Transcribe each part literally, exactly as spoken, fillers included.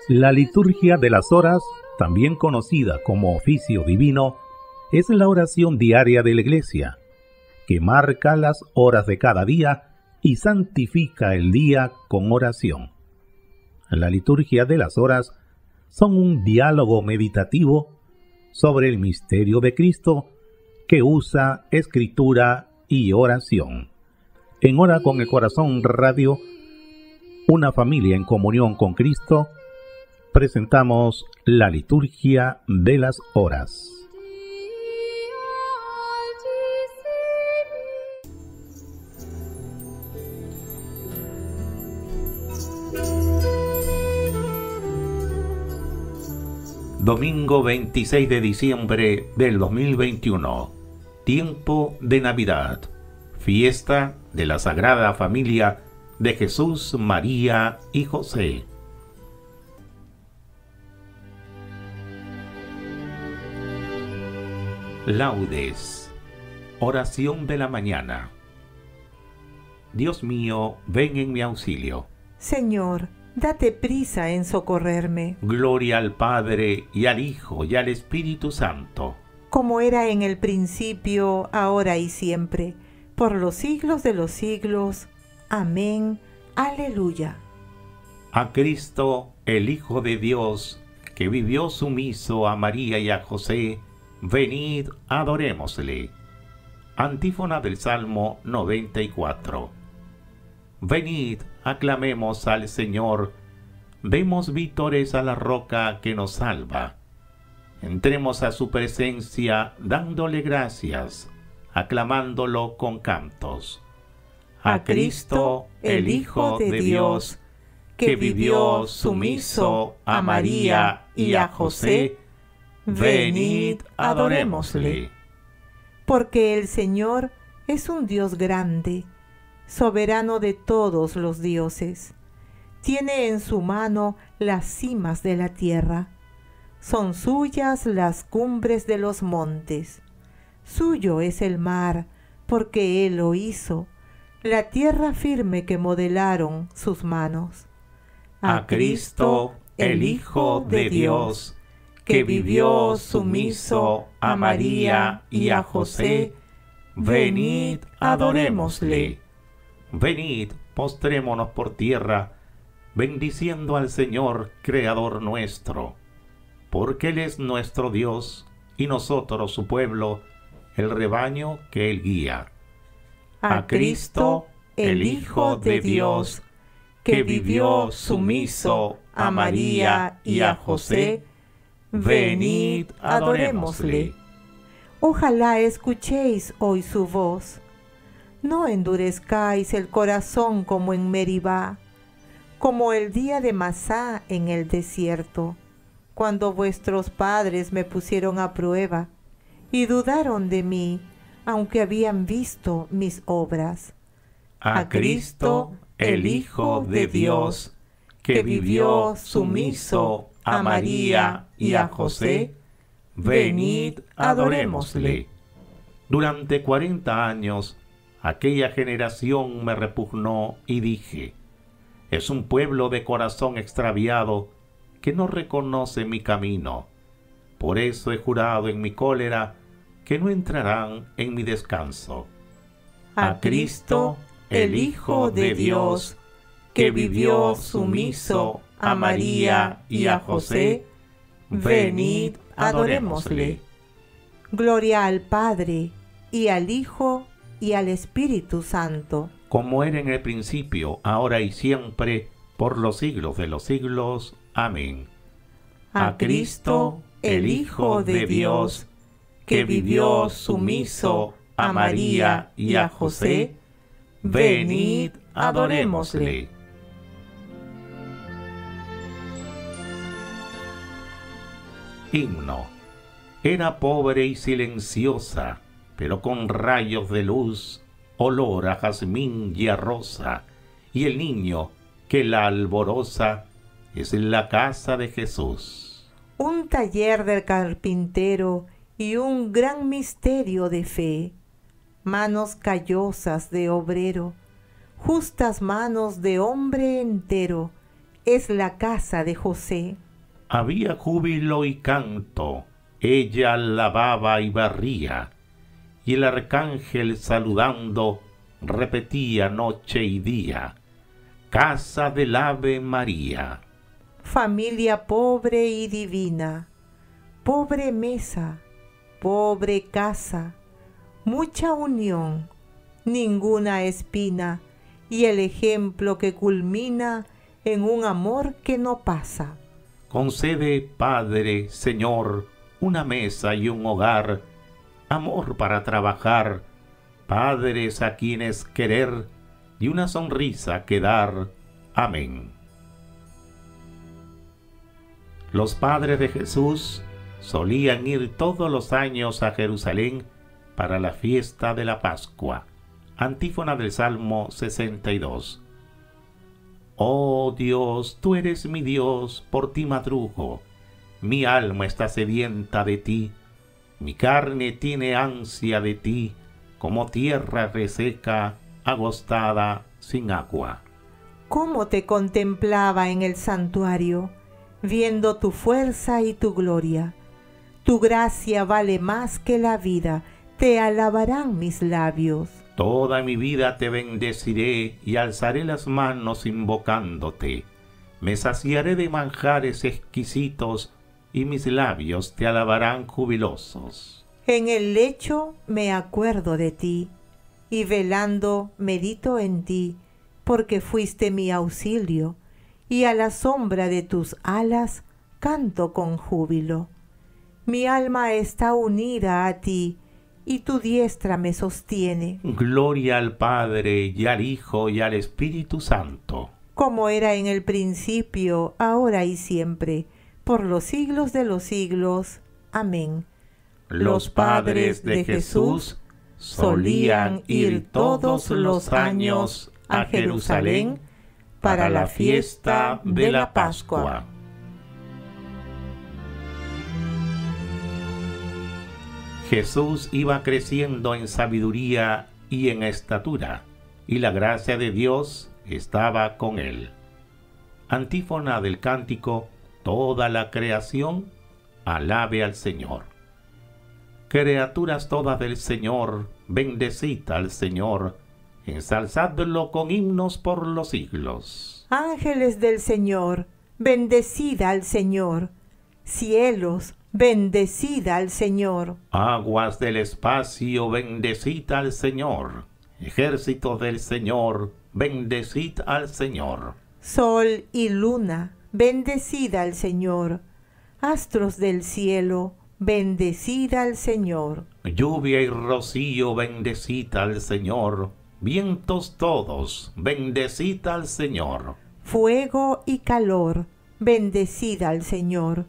La liturgia de las horas, también conocida como oficio divino, es la oración diaria de la Iglesia, que marca las horas de cada día y santifica el día con oración. La liturgia de las horas son un diálogo meditativo sobre el misterio de Cristo que usa escritura y oración. En Hora con el Corazón Radio, una familia en comunión con Cristo, presentamos la liturgia de las horas. Domingo veintiséis de diciembre del dos mil veintiuno, tiempo de Navidad, fiesta de la Sagrada Familia de Jesús, María y José. Laudes, oración de la mañana. Dios mío, ven en mi auxilio. Señor, date prisa en socorrerme. Gloria al Padre, y al Hijo, y al Espíritu Santo. Como era en el principio, ahora y siempre, por los siglos de los siglos. Amén. Aleluya. A Cristo, el Hijo de Dios, que vivió sumiso a María y a José, venid, adorémosle. Antífona del Salmo noventa y cuatro. Venid, aclamemos al Señor, demos vítores a la roca que nos salva. Entremos a su presencia dándole gracias, aclamándolo con cantos. A Cristo, el Hijo de Dios, que vivió sumiso a María y a José, venid, adorémosle. Porque el Señor es un Dios grande, soberano de todos los dioses. Tiene en su mano las cimas de la tierra. Son suyas las cumbres de los montes. Suyo es el mar, porque Él lo hizo, la tierra firme que modelaron sus manos. A Cristo, el Hijo de Dios, que vivió sumiso a María y a José, venid, adorémosle. Venid, postrémonos por tierra, bendiciendo al Señor, Creador nuestro, porque Él es nuestro Dios, y nosotros su pueblo, el rebaño que Él guía. A Cristo, el Hijo de Dios, que vivió sumiso a María y a José, venid, adorémosle. Ojalá escuchéis hoy su voz. No endurezcáis el corazón como en Meribá, como el día de Masá en el desierto, cuando vuestros padres me pusieron a prueba y dudaron de mí, aunque habían visto mis obras. A Cristo, el Hijo de Dios, que vivió sumiso a María y a José, venid, adorémosle. Durante cuarenta años, aquella generación me repugnó y dije, es un pueblo de corazón extraviado que no reconoce mi camino. Por eso he jurado en mi cólera que no entrarán en mi descanso. A Cristo, el Hijo de Dios, que vivió sumiso a María y a José, venid, adorémosle. Gloria al Padre, y al Hijo, y al Espíritu Santo. Como era en el principio, ahora y siempre, por los siglos de los siglos. Amén. A Cristo, el Hijo de Dios, que vivió sumiso a María y a José, venid, adorémosle. Himno. Era pobre y silenciosa, pero con rayos de luz, olor a jazmín y a rosa, y el niño que la alboroza es en la casa de Jesús. Un taller del carpintero y un gran misterio de fe, manos callosas de obrero, justas manos de hombre entero, es la casa de José. Había júbilo y canto, ella lavaba y barría, y el arcángel saludando repetía noche y día, casa del Ave María. Familia pobre y divina, pobre mesa, pobre casa, mucha unión, ninguna espina, y el ejemplo que culmina en un amor que no pasa. Concede, Padre, Señor, una mesa y un hogar, amor para trabajar, padres a quienes querer y una sonrisa que dar. Amén. Los padres de Jesús solían ir todos los años a Jerusalén para la fiesta de la Pascua. Antífona del Salmo sesenta y dos. Oh Dios, tú eres mi Dios, por ti madrugo. Mi alma está sedienta de ti, mi carne tiene ansia de ti, como tierra reseca, agostada, sin agua. ¿Cómo te contemplaba en el santuario, viendo tu fuerza y tu gloria? Tu gracia vale más que la vida, te alabarán mis labios. Toda mi vida te bendeciré y alzaré las manos invocándote. Me saciaré de manjares exquisitos y mis labios te alabarán jubilosos. En el lecho me acuerdo de ti, y velando medito en ti, porque fuiste mi auxilio, y a la sombra de tus alas canto con júbilo. Mi alma está unida a ti, y tu diestra me sostiene. Gloria al Padre, y al Hijo, y al Espíritu Santo. Como era en el principio, ahora y siempre, por los siglos de los siglos. Amén. Los padres de Jesús solían ir todos los años a Jerusalén para la fiesta de la Pascua. Jesús iba creciendo en sabiduría y en estatura, y la gracia de Dios estaba con él. Antífona del cántico: toda la creación alabe al Señor. Criaturas todas del Señor, bendecid al Señor, ensalzadlo con himnos por los siglos. Ángeles del Señor, bendecid al Señor. Cielos, bendecid al Señor. Aguas del espacio, bendecid al Señor. Ejércitos del Señor, bendecid al Señor. Sol y luna, bendecid al Señor. Astros del cielo, bendecid al Señor. Lluvia y rocío, bendecid al Señor. Vientos todos, bendecid al Señor. Fuego y calor, bendecid al Señor.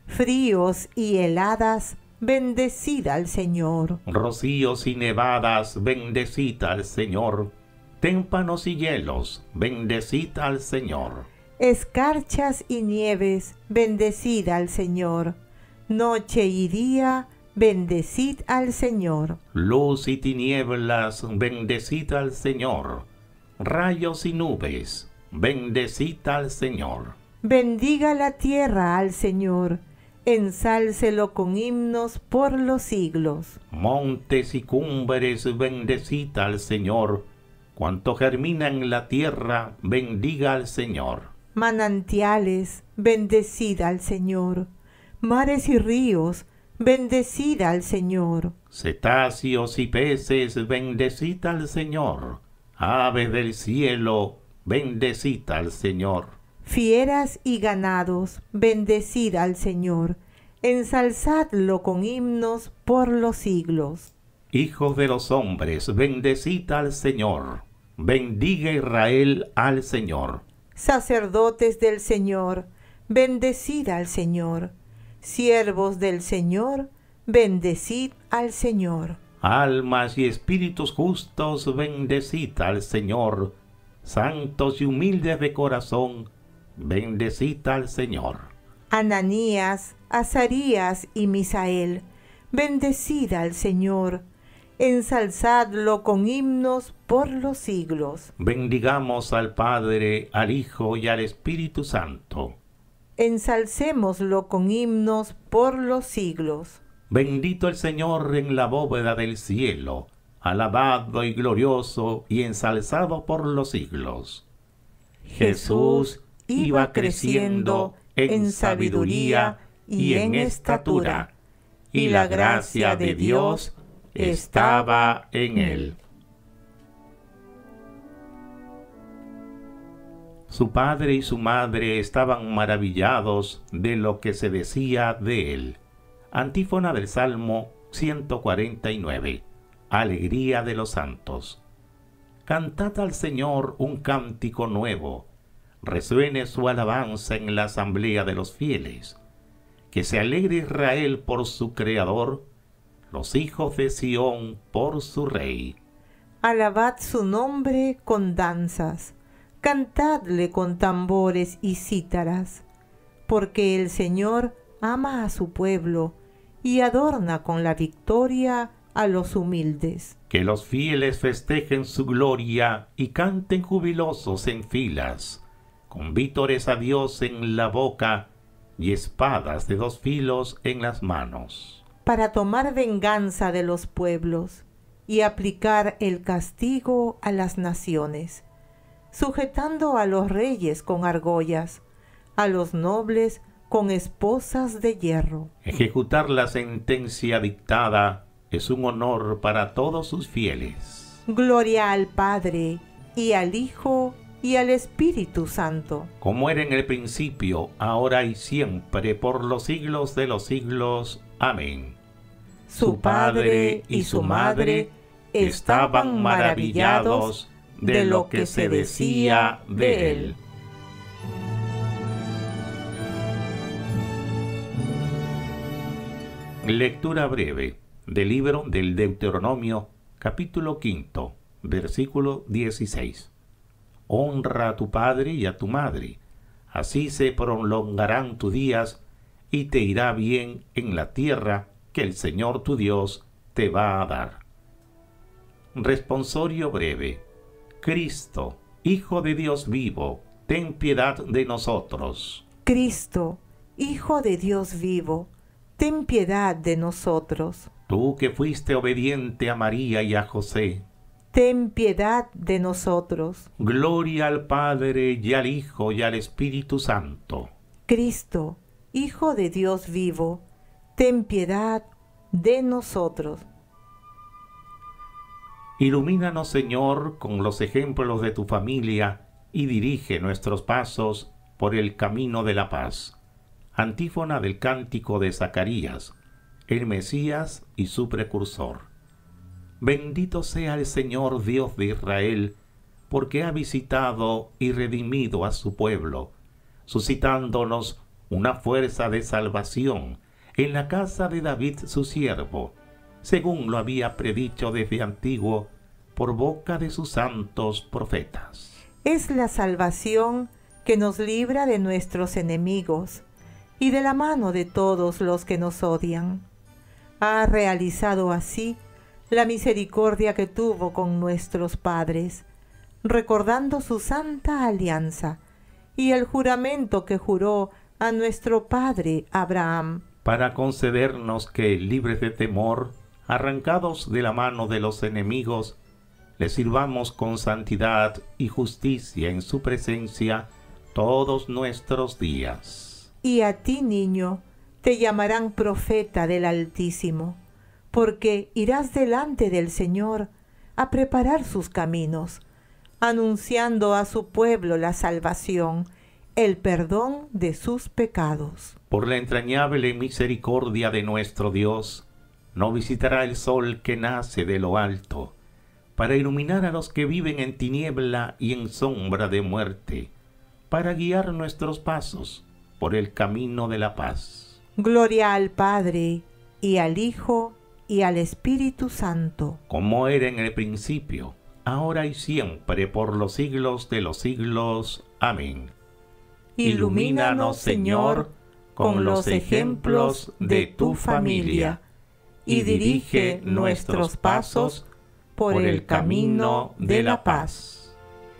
Fríos y heladas, bendecid al Señor. Rocíos y nevadas, bendecid al Señor. Témpanos y hielos, bendecid al Señor. Escarchas y nieves, bendecid al Señor. Noche y día, bendecid al Señor. Luz y tinieblas, bendecid al Señor. Rayos y nubes, bendecid al Señor. Bendiga la tierra al Señor, ensálcelo con himnos por los siglos. Montes y cumbres, bendecid al Señor. Cuanto germina en la tierra, bendiga al Señor. Manantiales, bendecid al Señor. Mares y ríos, bendecid al Señor. Cetáceos y peces, bendecid al Señor. Aves del cielo, bendecid al Señor. Fieras y ganados, bendecid al Señor. Ensalzadlo con himnos por los siglos. Hijos de los hombres, bendecid al Señor. Bendiga Israel al Señor. Sacerdotes del Señor, bendecid al Señor. Siervos del Señor, bendecid al Señor. Almas y espíritus justos, bendecid al Señor. Santos y humildes de corazón, bendecid al Señor. Ananías, Azarías y Misael, bendecid al Señor. ensalzadlo con himnos por los siglos. Bendigamos al Padre, al Hijo y al Espíritu Santo. Ensalcémoslo con himnos por los siglos. Bendito el Señor en la bóveda del cielo, alabado y glorioso y ensalzado por los siglos. Jesús iba creciendo en sabiduría y en estatura, y la gracia de Dios estaba en él. Su padre y su madre estaban maravillados de lo que se decía de él. Antífona del Salmo ciento cuarenta y nueve. Alegría de los santos. Cantad al Señor un cántico nuevo. Resuene su alabanza en la asamblea de los fieles. Que se alegre Israel por su Creador, los hijos de Sión por su Rey. Alabad su nombre con danzas, cantadle con tambores y cítaras, porque el Señor ama a su pueblo y adorna con la victoria a los humildes. Que los fieles festejen su gloria y canten jubilosos en filas, con vítores a Dios en la boca y espadas de dos filos en las manos. Para tomar venganza de los pueblos y aplicar el castigo a las naciones, sujetando a los reyes con argollas, a los nobles con esposas de hierro. Ejecutar la sentencia dictada es un honor para todos sus fieles. Gloria al Padre, y al Hijo, y al Espíritu Santo. Como era en el principio, ahora y siempre, por los siglos de los siglos. Amén. Su padre y su madre estaban maravillados de lo que se decía de él. Lectura breve del libro del Deuteronomio, capítulo quinto, versículo dieciséis. Honra a tu padre y a tu madre, así se prolongarán tus días y te irá bien en la tierra que el Señor tu Dios te va a dar. Responsorio breve. Cristo, Hijo de Dios vivo, ten piedad de nosotros. Cristo, Hijo de Dios vivo, ten piedad de nosotros. Tú que fuiste obediente a María y a José, ten piedad de nosotros. Gloria al Padre y al Hijo y al Espíritu Santo. Cristo, Hijo de Dios vivo, ten piedad de nosotros. Ilumínanos, Señor, con los ejemplos de tu familia y dirige nuestros pasos por el camino de la paz. Antífona del cántico de Zacarías, el Mesías y su precursor. Bendito sea el Señor Dios de Israel, porque ha visitado y redimido a su pueblo, suscitándonos una fuerza de salvación en la casa de David su siervo, según lo había predicho desde antiguo por boca de sus santos profetas. Es la salvación que nos libra de nuestros enemigos y de la mano de todos los que nos odian. Ha realizado así la misericordia que tuvo con nuestros padres, recordando su santa alianza y el juramento que juró a nuestro padre Abraham, para concedernos que, libres de temor, arrancados de la mano de los enemigos, le sirvamos con santidad y justicia en su presencia todos nuestros días. Y a ti, niño, te llamarán profeta del Altísimo, porque irás delante del Señor a preparar sus caminos, anunciando a su pueblo la salvación, el perdón de sus pecados. Por la entrañable misericordia de nuestro Dios, no visitará el sol que nace de lo alto, para iluminar a los que viven en tiniebla y en sombra de muerte, para guiar nuestros pasos por el camino de la paz. Gloria al Padre, y al Hijo, y al Espíritu Santo. Como era en el principio, ahora y siempre, por los siglos de los siglos. Amén. Ilumínanos, Señor, con los ejemplos de tu familia, y dirige nuestros pasos por el camino de la paz.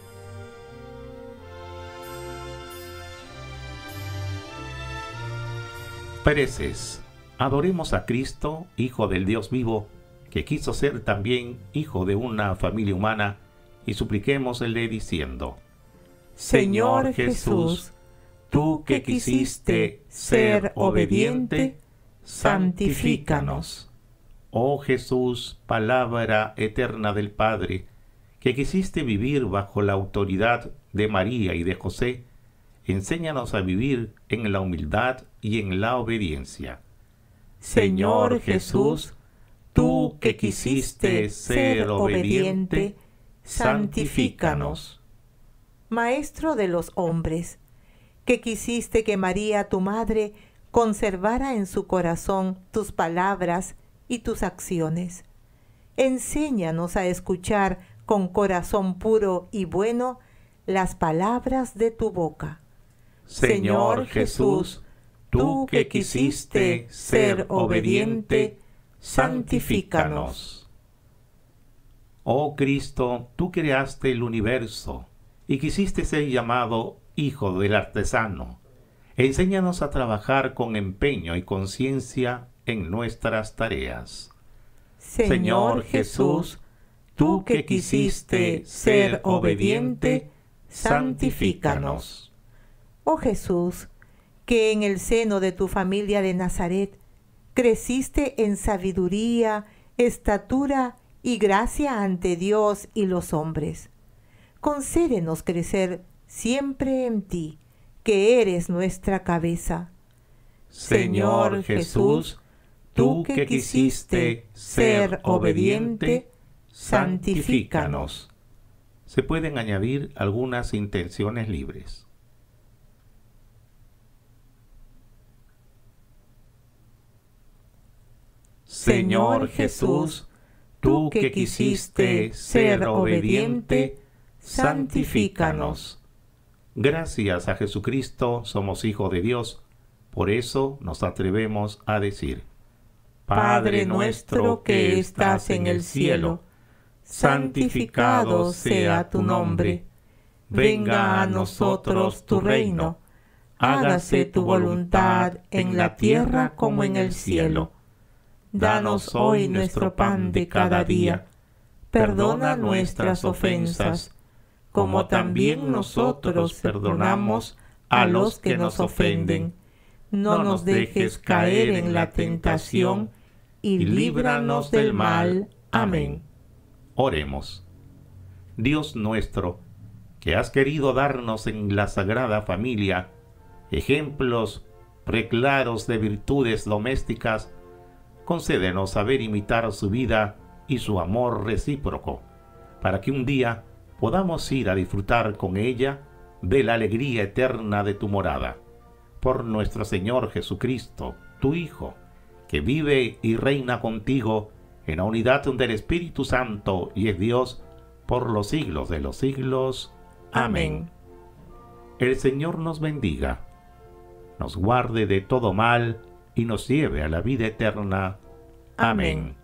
Preces. Adoremos a Cristo, Hijo del Dios vivo, que quiso ser también hijo de una familia humana, y supliquémosle diciendo: Señor Jesús, tú que quisiste ser obediente, santifícanos. Oh Jesús, palabra eterna del Padre, que quisiste vivir bajo la autoridad de María y de José, enséñanos a vivir en la humildad y en la obediencia. Señor Jesús, tú que quisiste ser obediente, santifícanos. Maestro de los hombres, que quisiste que María, tu madre, conservara en su corazón tus palabras y tus acciones. Enséñanos a escuchar con corazón puro y bueno las palabras de tu boca. Señor Jesús, tú que quisiste ser obediente, santifícanos. Oh Cristo, tú creaste el universo y quisiste ser llamado Hijo del Artesano. Enséñanos a trabajar con empeño y conciencia en nuestras tareas. Señor Jesús, tú que quisiste ser obediente, santifícanos. Oh Jesús, que en el seno de tu familia de Nazaret creciste en sabiduría, estatura y gracia ante Dios y los hombres. Concédenos crecer siempre en ti, que eres nuestra cabeza. Señor Jesús, tú que quisiste ser obediente, santifícanos. Se pueden añadir algunas intenciones libres. Señor Jesús, tú que quisiste ser obediente, santifícanos. Gracias a Jesucristo somos hijos de Dios, por eso nos atrevemos a decir: Padre nuestro que estás en el cielo, santificado sea tu nombre. Venga a nosotros tu reino. Hágase tu voluntad en la tierra como en el cielo. Danos hoy nuestro pan de cada día. Perdona nuestras ofensas, como también nosotros perdonamos a los que nos ofenden. No nos dejes caer en la tentación, y líbranos del mal. Amén. Oremos. Dios nuestro, que has querido darnos en la Sagrada Familia ejemplos preclaros de virtudes domésticas, concédenos saber imitar su vida y su amor recíproco, para que un día podamos ir a disfrutar con ella de la alegría eterna de tu morada. Por nuestro Señor Jesucristo, tu Hijo, que vive y reina contigo en la unidad del Espíritu Santo y es Dios por los siglos de los siglos. Amén. El Señor nos bendiga, nos guarde de todo mal y nos lleve a la vida eterna. Amén.